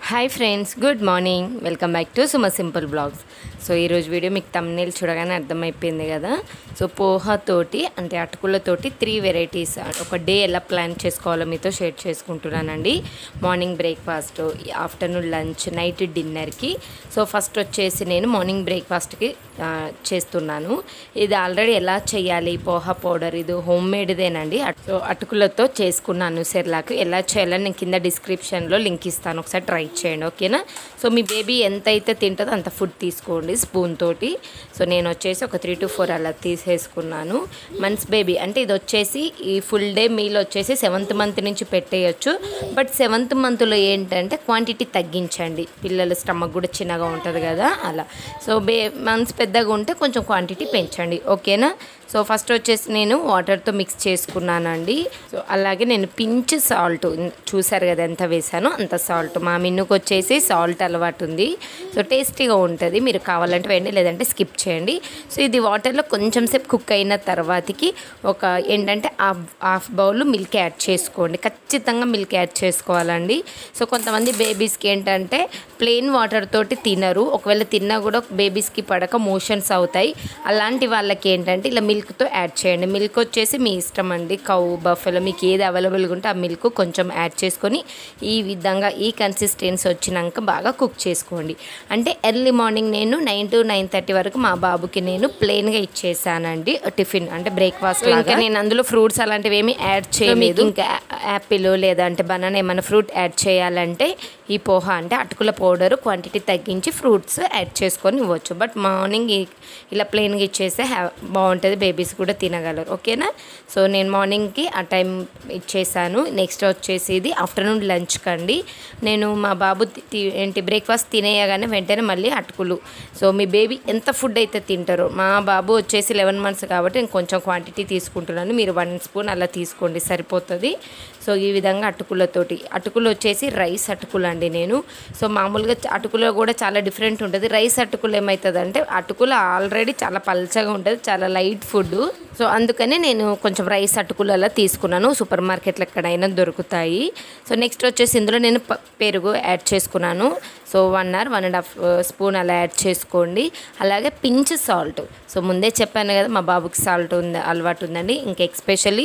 Hi friends, good morning. Welcome back to Suma simple blogs. So ఈరోజు video మీకు thumbnail చూడగానే అర్థమైపోయింది కదా. సో పోహాతోటి అంటే అటుకులతోటి 3 వెరైటీస్ ఒక డే ఎలా ప్లాన్ చేసుకోవాలో మీతో షేర్ చేసుకుంటున్నానండి. Morning breakfast, afternoon lunch, night డిన్నర్కి. సో ఫస్ట్ వచ్చేసి నేను మార్నింగ్ బ్రేక్ఫాస్ట్కి చేస్తున్నాను. ఇది ఆల్రెడీ ఎలా చేయాలి, పోహా పౌడర్ ఇది హోమ్ మేడ్దేనండి. సో అటుకులతో చేసుకున్నాను సెర్లాక్. ఎలా చేయాలని నేను కింద డిస్క్రిప్షన్లో లింక్ ఇస్తాను, ఒకసారి ట్రై చేయండి, ఓకేనా. సో మీ బేబీ ఎంత అయితే తింటుందో అంత ఫుడ్ తీసుకోండి స్పూన్ తోటి. సో నేను వచ్చేసి ఒక 3 to 4 అలా తీసేసుకున్నాను. మంత్స్ బేబీ అంటే ఇది వచ్చేసి ఈ ఫుల్ డే మీల్ వచ్చేసి 7th మంత్ నుంచి పెట్టేయచ్చు. బట్ 7th మంత్లో ఏంటంటే క్వాంటిటీ తగ్గించండి, పిల్లల స్టమక్ కూడా చిన్నగా ఉంటుంది కదా అలా. సో మంత్స్ పెద్దగా ఉంటే కొంచెం క్వాంటిటీ పెంచండి, ఓకేనా. సో ఫస్ట్ వచ్చేసి నేను వాటర్తో మిక్స్ చేసుకున్నానండి. సో అలాగే నేను పించ్ సాల్ట్, చూసారు కదా ఎంత వేసానో అంత సాల్ట్. మా మిన్నుకు వచ్చేసి సాల్ట్ అలవాటు ఉంది, సో టేస్టీగా ఉంటుంది. మీరు కావాలంటే వేయండి, లేదంటే స్కిప్ చేయండి. సో ఇది వాటర్లో కొంచెం సేపు కుక్ అయిన తర్వాతకి ఒక ఏంటంటే హాఫ్ బౌల్ మిల్క్ యాడ్ చేసుకోండి. ఖచ్చితంగా మిల్క్ యాడ్ చేసుకోవాలండి. సో కొంతమంది బేబీస్కి ఏంటంటే ప్లెయిన్ వాటర్ తోటి తినరు, ఒకవేళ తిన్నా కూడా బేబీస్కి పడక మోషన్స్ అవుతాయి. అలాంటి వాళ్ళకి ఏంటంటే ఇలా మిల్క్తో యాడ్ చేయండి. మిల్క్ వచ్చేసి మీ ఇష్టం అండి, కౌ బఫెలో మీకు ఏది అవైలబుల్గా ఉంటే ఆ మిల్క్ కొంచెం యాడ్ చేసుకొని ఈ విధంగా ఈ కన్సిస్టెన్సీ వచ్చినాక బాగా కుక్ చేసుకోండి. అంటే ఎర్లీ మార్నింగ్ నేను 9 to 9:30 వరకు మా బాబుకి నేను ప్లెయిన్గా ఇచ్చేసానండి టిఫిన్, అంటే బ్రేక్ఫాస్ట్. ఇంకా నేను అందులో ఫ్రూట్స్ అలాంటివి ఏమీ యాడ్ చేయలేదు. ఇంకా యాపిల్ లేదంటే బనానా ఏమైనా ఫ్రూట్ యాడ్ చేయాలంటే ఈ పోహా అంటే అటుకుల పౌడర్ క్వాంటిటీ తగ్గించి ఫ్రూట్స్ యాడ్ చేసుకొని ఇవ్వచ్చు. బట్ మార్నింగ్ ఇలా ప్లెయిన్గా ఇచ్చేస్తే బాగుంటుంది, బేబీస్ కూడా తినగలరు, ఓకేనా. సో నేను మార్నింగ్కి ఆ టైం ఇచ్చేసాను. నెక్స్ట్ వచ్చేసి ఇది ఆఫ్టర్నూన్ లంచ్ కండి. నేను మా బాబు ఏంటి బ్రేక్ఫాస్ట్ తినేయగానే వెంటనే మళ్ళీ అటుకులు. సో మీ బేబీ ఎంత ఫుడ్ అయితే తింటారో, మా బాబు వచ్చేసి 11 months కాబట్టి నేను కొంచెం క్వాంటిటీ తీసుకుంటున్నాను. మీరు 1 spoon అలా తీసుకోండి, సరిపోతుంది. సో ఈ విధంగా అటుకులతోటి, అటుకులు వచ్చేసి రైస్ అటుకులు అండి నేను. సో మామూలుగా అటుకులో కూడా చాలా డిఫరెంట్ ఉంటుంది. రైస్ అటుకులు ఏమవుతుంది అంటే అటుకులు ఆల్రెడీ చాలా పల్చగా ఉంటుంది, చాలా లైట్ ఫుడ్. సో అందుకని నేను కొంచెం రైస్ అటుకులు అలా తీసుకున్నాను, సూపర్ మార్కెట్లో ఎక్కడైనా దొరుకుతాయి. సో నెక్స్ట్ వచ్చేసి ఇందులో నేను పెరుగు యాడ్ చేసుకున్నాను. సో 1 or 1.5 spoon అలా యాడ్ చేసుకోండి. అలాగే పించ్ సాల్ట్. సో ముందే చెప్పాను కదా మా బాబుకి సాల్ట్ అలవాటు ఉందండి. ఇంకా ఎక్స్పెషల్లీ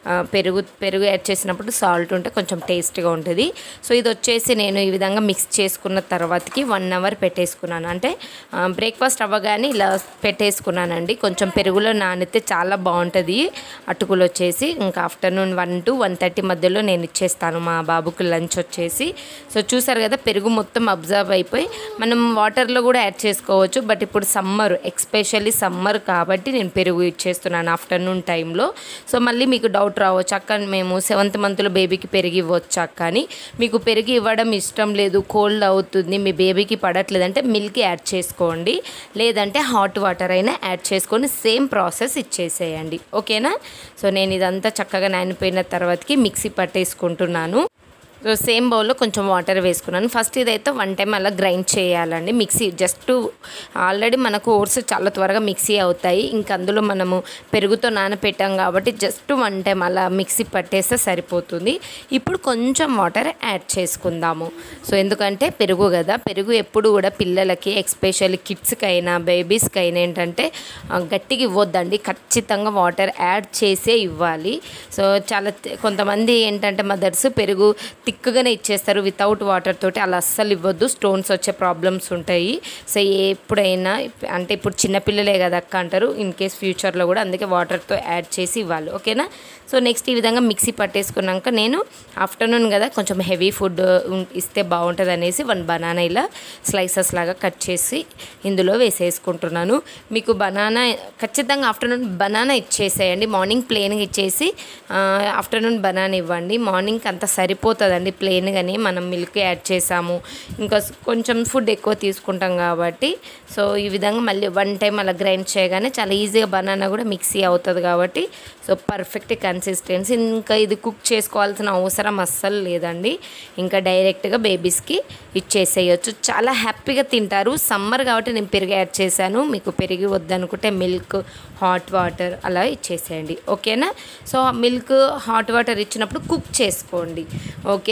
పెరుగు యాడ్ చేసినప్పుడు సాల్ట్ ఉంటే కొంచెం టేస్ట్గా ఉంటుంది. సో ఇది వచ్చేసి నేను ఈ విధంగా మిక్స్ చేసుకున్న తర్వాతకి 1 hour పెట్టేసుకున్నాను. అంటే బ్రేక్ఫాస్ట్ అవ్వగానే ఇలా పెట్టేసుకున్నానండి. కొంచెం పెరుగులో నానితే చాలా బాగుంటుంది అటుకులు వచ్చేసి. ఇంకా ఆఫ్టర్నూన్ 1 to 1:30 మధ్యలో నేను ఇచ్చేస్తాను మా బాబుకి లంచ్ వచ్చేసి. సో చూసారు కదా పెరుగు మొత్తం అబ్జర్వ్ అయిపోయి మనం వాటర్లో కూడా యాడ్ చేసుకోవచ్చు. బట్ ఇప్పుడు సమ్మర్, ఎక్స్పెషల్లీ సమ్మర్ కాబట్టి నేను పెరుగు ఇచ్చేస్తున్నాను ఆఫ్టర్నూన్ టైంలో. సో మళ్ళీ మీకు డౌట్ రావచ్చు, అక్క మేము 7th monthలో బేబీకి పెరుగు ఇవ్వచ్చు అక్క అని. మీకు పెరుగు ఇవ్వడం ఇష్టం లేదు, కోల్డ్ అవుతుంది, మీ బేబీకి పడట్లేదు అంటే మిల్క్ యాడ్ చేసుకోండి, లేదంటే హాట్ వాటర్ అయినా యాడ్ చేసుకొని సేమ్ ప్రాసెస్ ఇచ్చేసేయండి, ఓకేనా. సో నేను ఇదంతా చక్కగా నానిపోయిన తర్వాతకి మిక్సీ పట్టేసుకుంటున్నాను. సో సేమ్ బౌల్లో కొంచెం వాటర్ వేసుకున్నాను. ఫస్ట్ ఇదైతే 1 time అలా గ్రైండ్ చేయాలండి. మిక్సీ జస్ట్ ఆల్రెడీ మనకు ఓట్స్ చాలా త్వరగా మిక్సీ అవుతాయి, ఇంకా అందులో మనము పెరుగుతో నానపెట్టాం కాబట్టి జస్ట్ 1 time అలా మిక్సీ పట్టేస్తే సరిపోతుంది. ఇప్పుడు కొంచెం వాటర్ యాడ్ చేసుకుందాము. సో ఎందుకంటే పెరుగు కదా, పెరుగు ఎప్పుడు కూడా పిల్లలకి ఎక్స్పెషల్లీ కిడ్స్కి అయినా బేబీస్కి అయినా ఏంటంటే గట్టిగా ఇవ్వద్దండి, ఖచ్చితంగా వాటర్ యాడ్ చేసే ఇవ్వాలి. సో చాలా కొంతమంది ఏంటంటే మదర్స్ పెరుగు థిక్గానే ఇచ్చేస్తారు వితౌట్ వాటర్ తోటి, అలా అస్సలు ఇవ్వద్దు, స్టోన్స్ వచ్చే ప్రాబ్లమ్స్ ఉంటాయి. సో ఎప్పుడైనా అంటే ఇప్పుడు చిన్నపిల్లలే కదా అక్క అంటారు, ఇన్ కేస్ ఫ్యూచర్లో కూడా, అందుకే వాటర్తో యాడ్ చేసి ఇవ్వాలి, ఓకేనా. సో నెక్స్ట్ ఈ విధంగా మిక్సీ పట్టేసుకున్నాక నేను ఆఫ్టర్నూన్ కదా కొంచెం హెవీ ఫుడ్ ఇస్తే బాగుంటుంది అనేసి 1 banana ఇలా స్లైసెస్ లాగా కట్ చేసి ఇందులో వేసేసుకుంటున్నాను. మీకు బనానా ఖచ్చితంగా ఆఫ్టర్నూన్ బనానా ఇచ్చేసేయండి. మార్నింగ్ ప్లెయిన్గా ఇచ్చేసి ఆఫ్టర్నూన్ బనానా ఇవ్వండి. మార్నింగ్కి అంత సరిపోతుందండి ప్లెయిన్గానే, మనం మిల్క్ యాడ్ చేసాము, ఇంకా కొంచెం ఫుడ్ ఎక్కువ తీసుకుంటాం కాబట్టి. సో ఈ విధంగా మళ్ళీ 1 time అలా గ్రైండ్ చేయగానే చాలా ఈజీగా బనానా కూడా మిక్సీ అవుతుంది కాబట్టి సో పర్ఫెక్ట్ కన్సిస్టెన్సీ. ఇంకా ఇది కుక్ చేసుకోవాల్సిన అవసరం అస్సలు లేదండి, ఇంకా డైరెక్ట్గా బేబీస్కి ఇచ్చేసేయచ్చు, చాలా హ్యాపీగా తింటారు. సమ్మర్ కాబట్టి నేను పెరుగు యాడ్ చేశాను, మీకు పెరుగు వద్దనుకుంటే మిల్క్ హాట్ వాటర్ అలా ఇచ్చేసేయండి, ఓకేనా. సో మిల్క్ హాట్ వాటర్ ఇచ్చినప్పుడు కుక్ చేసుకోండి, ఓకే.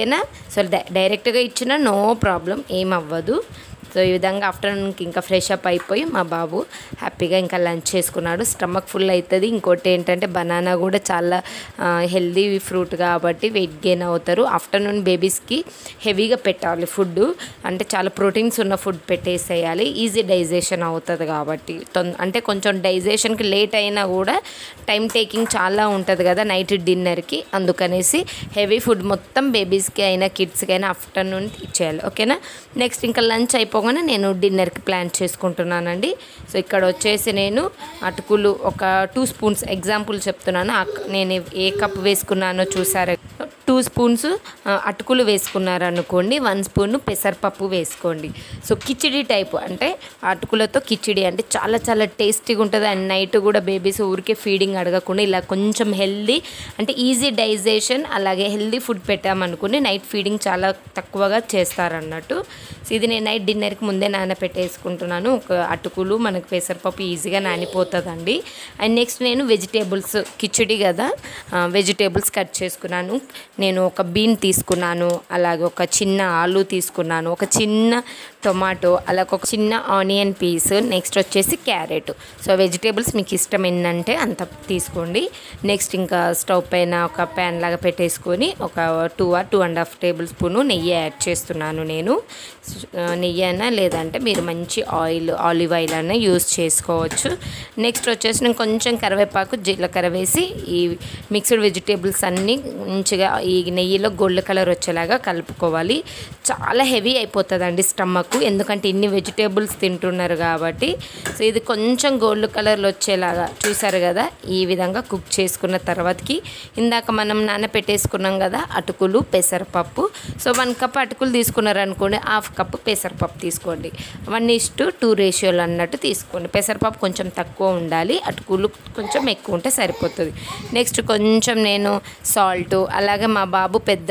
ఓకేనా. సో డైరెక్ట్గా ఇచ్చినా నో ప్రాబ్లం, ఏమవ్వదు. సో ఈ విధంగా ఆఫ్టర్నూన్కి ఇంకా ఫ్రెష్ అప్ అయిపోయి మా బాబు హ్యాపీగా ఇంకా లంచ్ చేసుకున్నాడు. స్టమక్ ఫుల్ అవుతుంది. ఇంకోటి ఏంటంటే బనానా కూడా చాలా హెల్దీ ఫ్రూట్ కాబట్టి వెయిట్ గెయిన్ అవుతారు. ఆఫ్టర్నూన్ బేబీస్కి హెవీగా పెట్టాలి ఫుడ్, అంటే చాలా ప్రోటీన్స్ ఉన్న ఫుడ్ పెట్టేసేయాలి, ఈజీ డైజెషన్ అవుతుంది కాబట్టి. అంటే కొంచెం డైజెషన్కి లేట్ అయినా కూడా టైం టేకింగ్ చాలా ఉంటుంది కదా నైట్ డిన్నర్కి, అందుకనేసి హెవీ ఫుడ్ మొత్తం బేబీస్కి అయినా కిడ్స్కి అయినా ఆఫ్టర్నూన్ ఇచ్చేయాలి, ఓకేనా. నెక్స్ట్ ఇంకా లంచ్ అయిపోగానే నేను డిన్నర్కి ప్లాన్ చేసుకుంటున్నానండి. సో ఇక్కడ వచ్చేసి నేను అటుకులు ఒక 2 స్పూన్స్ ఎగ్జాంపుల్ చెప్తున్నాను. నేను ఏ కప్ వేసుకున్నానో చూసారా, 2 స్పూన్స్ అటుకులు వేసుకున్నారనుకోండి, 1 స్పూన్ పెసరపప్పు వేసుకోండి. సో కిచిడి టైపు, అంటే అటుకులతో కిచిడి అంటే చాలా చాలా టేస్టీగా ఉంటుంది. అండ్ నైట్ కూడా బేబీస్ ఊరికే ఫీడింగ్ అడగకుండా ఇలా కొంచెం హెల్దీ అంటే ఈజీ డైజెషన్ అలాగే హెల్దీ ఫుడ్ పెట్టామనుకోండి నైట్ ఫీడింగ్ చాలా తక్కువగా చేస్తారన్నట్టు. సో ఇది నేను నైట్ డిన్నర్కి ముందే నానబెట్టేసుకుంటున్నాను. ఒక అటుకులు మనకు పెసరపప్పు ఈజీగా నానిపోతుందండి. అండ్ నెక్స్ట్ నేను వెజిటేబుల్స్ కిచిడి కదా, వెజిటేబుల్స్ కట్ చేసుకున్నాను. నేను ఒక బీన్ తీసుకున్నాను, అలాగే ఒక చిన్న ఆలు తీసుకున్నాను, ఒక చిన్న టొమాటో, అలాగే ఒక చిన్న ఆనియన్ పీస్, నెక్స్ట్ వచ్చేసి క్యారెట్. సో వెజిటేబుల్స్ మీకు ఇష్టం ఏంటంటే అంత తీసుకోండి. నెక్స్ట్ ఇంకా స్టవ్ పైన ఒక ప్యాన్ లాగా పెట్టేసుకొని ఒక 2 or 2.5 టేబుల్ స్పూను నెయ్యి యాడ్ చేస్తున్నాను నేను. నెయ్యి అయినా లేదంటే మీరు మంచి ఆలివ్ ఆయిల్ అయినా యూస్ చేసుకోవచ్చు. నెక్స్ట్ వచ్చేసి నేను కొంచెం కరివేపాకు జీలకర్ర వేసి ఈ మిక్స్డ్ వెజిటేబుల్స్ అన్నీ మంచిగా ఈ నెయ్యిలో గోల్డ్ కలర్ వచ్చేలాగా కలుపుకోవాలి. చాలా హెవీ అయిపోతుందండి స్టమక్, ఎందుకంటే ఇన్ని వెజిటేబుల్స్ తింటున్నారు కాబట్టి. సో ఇది కొంచెం గోల్డ్ కలర్లో వచ్చేలాగా చూసారు కదా, ఈ విధంగా కుక్ చేసుకున్న తర్వాతకి ఇందాక మనం నానబెట్టేసుకున్నాం కదా అటుకులు పెసరపప్పు. సో 1 కప్ అటుకులు తీసుకున్నారనుకోండి, 1/2 కప్ పెసరపప్పు తీసుకోండి. 1:2 రేషియోలు అన్నట్టు తీసుకోండి. పెసరపప్పు కొంచెం తక్కువ ఉండాలి, అటుకులు కొంచెం ఎక్కువ ఉంటే సరిపోతుంది. నెక్స్ట్ కొంచెం నేను సాల్ట్, అలాగే మా బాబు పెద్ద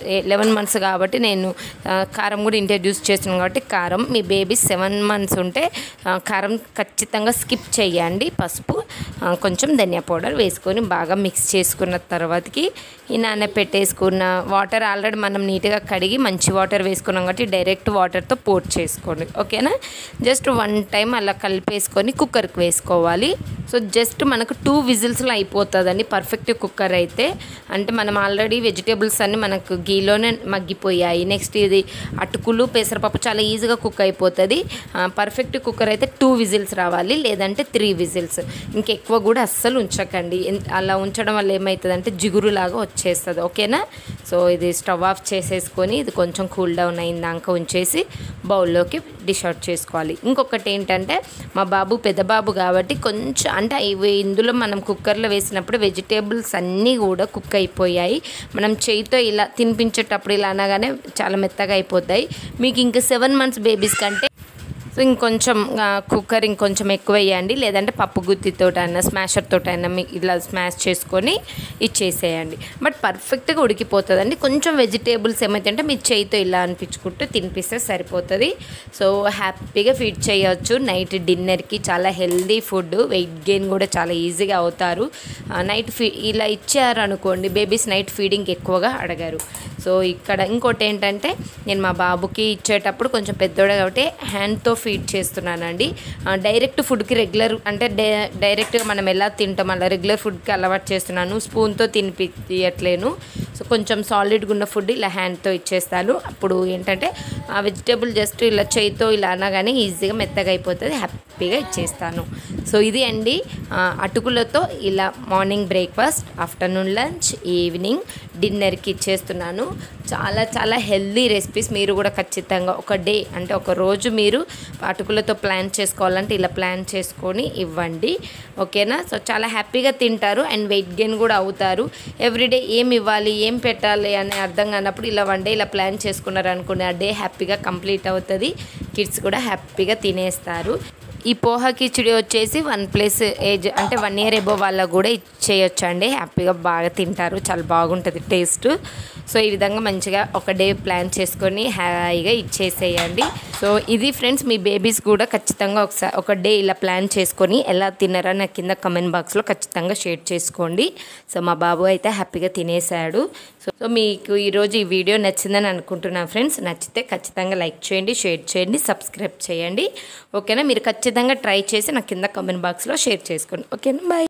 11 months కాబట్టి నేను కారం కూడా ఇంట్రడ్యూస్ చేస్తున్నాను కాబట్టి కారం, మీ బేబీ 7 months ఉంటే కారం ఖచ్చితంగా స్కిప్ చేయండి. పసుపు, కొంచెం ధనియా పౌడర్ వేసుకొని బాగా మిక్స్ చేసుకున్న తర్వాతకి ఈ నానబెట్టేసుకున్న వాటర్ ఆల్రెడీ మనం నీట్గా కడిగి మంచి వాటర్ వేసుకున్నాం కాబట్టి డైరెక్ట్ వాటర్తో పోట్ చేసుకోండి, ఓకేనా. జస్ట్ 1 time అలా కలిపేసుకొని కుక్కర్కి వేసుకోవాలి. సో జస్ట్ మనకు 2 విజిల్స్లో అయిపోతుందండి పర్ఫెక్ట్ కుక్కర్ అయితే. అంటే మనం ఆల్రెడీ వెజిటేబుల్స్ అన్నీ మనకు గీలోనే మగ్గిపోయాయి. నెక్స్ట్ ఇది అటుకులు పెసరపప్పు చాలా ఈజీగా కుక్ అయిపోతుంది. పర్ఫెక్ట్ కుక్కర్ అయితే 2 విజిల్స్ రావాలి, లేదంటే 3 విజిల్స్. ఇంకెక్కువ కూడా అస్సలు ఉంచకండి, అలా ఉంచడం వల్ల ఏమవుతుందంటే జిగురులాగా వచ్చేస్తుంది, ఓకేనా. సో ఇది స్టవ్ ఆఫ్ చేసేసుకొని ఇది కొంచెం కూల్ డౌన్ అయిందాక ఉంచేసి బౌల్లోకి డిష్ అవుట్ చేసుకోవాలి. ఇంకొకటి ఏంటంటే మా బాబు పెద్ద బాబు కాబట్టి కొంచెం అంటే ఇందులో మనం కుక్కర్లో వేసినప్పుడు వెజిటేబుల్స్ అన్నీ కూడా కుక్ అయిపోయాయి. మనం చేయితో ఇలా తినిపించేటప్పుడు ఇలా అనగానే చాలా మెత్తగా అయిపోతాయి. మీకు ఇంకా 7 months బేబీస్ కంటే సో ఇంకొంచెం కుక్కర్ ఇంకొంచెం ఎక్కువ వేయండి, లేదంటే పప్పు గుత్తితోటైనా స్మాషర్తోటైనా మీకు ఇలా స్మాష్ చేసుకొని ఇచ్చేసేయండి. బట్ పర్ఫెక్ట్గా ఉడికిపోతుందండి. కొంచెం వెజిటేబుల్స్ ఏమైతే మీ చేయితో ఇలా అనిపించుకుంటూ తినిపిస్తే సరిపోతుంది. సో హ్యాపీగా ఫీడ్ చేయవచ్చు నైట్ డిన్నర్కి. చాలా హెల్దీ ఫుడ్, వెయిట్ గెయిన్ కూడా చాలా ఈజీగా అవుతారు. నైట్ ఇలా ఇచ్చారనుకోండి బేబీస్ నైట్ ఫీడింగ్ ఎక్కువగా అడగారు. సో ఇక్కడ ఇంకోటి ఏంటంటే నేను మా బాబుకి ఇచ్చేటప్పుడు కొంచెం పెద్దోడే కాబట్టి హ్యాండ్తో ఫీడ్ చేస్తున్నానండి. డైరెక్ట్ ఫుడ్కి రెగ్యులర్ అంటే డైరెక్ట్గా మనం ఎలా తింటాం అలా రెగ్యులర్ ఫుడ్కి అలవాటు చేస్తున్నాను, స్పూన్తో తినిపించట్లేను. సో కొంచెం సాలిడ్గా ఉన్న ఫుడ్ ఇలా హ్యాండ్తో ఇచ్చేస్తాను. అప్పుడు ఏంటంటే ఆ వెజిటేబుల్ జస్ట్ ఇలా చేయితో ఇలా అనగానే ఈజీగా మెత్తగా అయిపోతుంది, హ్యాపీగా ఇచ్చేస్తాను. సో ఇది అండి అటుకులతో ఇలా morning breakfast, afternoon lunch, evening డిన్నర్కి ఇచ్చేస్తున్నాను. చాలా చాలా హెల్దీ రెసిపీస్. మీరు కూడా ఖచ్చితంగా ఒక డే అంటే ఒక రోజు మీరు అటుకులతో ప్లాన్ చేసుకోవాలంటే ఇలా ప్లాన్ చేసుకొని ఇవ్వండి, ఓకేనా. సో చాలా హ్యాపీగా తింటారు అండ్ వెయిట్ గెయిన్ కూడా అవుతారు. ఎవ్రీడే ఏం ఇవ్వాలి ఏం పెట్టాలి అని అర్థం కానప్పుడు ఇలా 1 day ఇలా ప్లాన్ చేసుకున్నారు అనుకోండి, ఆ డే హ్యాపీగా కంప్లీట్ అవుతుంది. కిడ్స్ కూడా హ్యాపీగా తినేస్తారు. ఈ పోహా కిచిడి వచ్చేసి 1+ ఏజ్ అంటే 1 year ఎబో వాళ్ళకు కూడా ఇచ్చేయొచ్చండి, హ్యాపీగా బాగా తింటారు, చాలా బాగుంటుంది టేస్ట్. సో ఈ విధంగా మంచిగా ఒక డే ప్లాన్ చేసుకొని హాయిగా ఇచ్చేసేయండి. సో ఇది ఫ్రెండ్స్, మీ బేబీస్ కూడా ఖచ్చితంగా ఒకసారి ఒక డే ఇలా ప్లాన్ చేసుకొని ఎలా తిన్నారో నాకు కింద కమెంట్ బాక్స్లో ఖచ్చితంగా షేర్ చేసుకోండి. సో మా బాబు అయితే హ్యాపీగా తినేసాడు. సో మీకు ఈరోజు ఈ వీడియో నచ్చిందని అనుకుంటున్నాను ఫ్రెండ్స్. నచ్చితే ఖచ్చితంగా లైక్ చేయండి, షేర్ చేయండి, సబ్స్క్రైబ్ చేయండి. ఓకేనా? మీరు ఖచ్చితంగా ట్రై చేసి నాకు కింద కామెంట్ బాక్స్లో షేర్ చేసుకోండి. ఓకేనా? బాయ్.